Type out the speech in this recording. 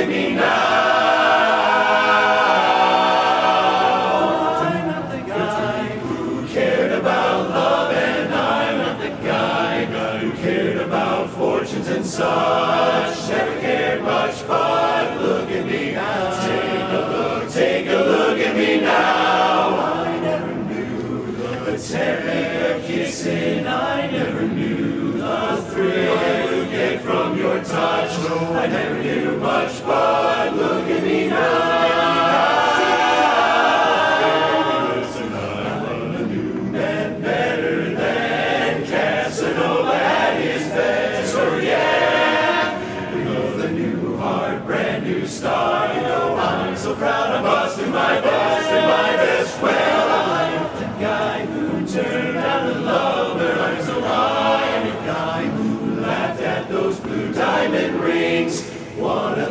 at me now. I'm not the guy who cared about love, and I'm not the guy who cared about fortunes and such. Never cared much, but look at me now. Take a look at me now. I never knew the tender kissing. I never knew the thrill you get from your touch. I never knew much, but look at me now. I'm a new man, better than Casanova at his best. Oh yeah, with a new heart, brand new start. You know I'm so proud I'm busting my best and my best. Well, I'm the guy who turned out a lover. I'm so high, I'm the guy who laughed at those blue diamond rings. One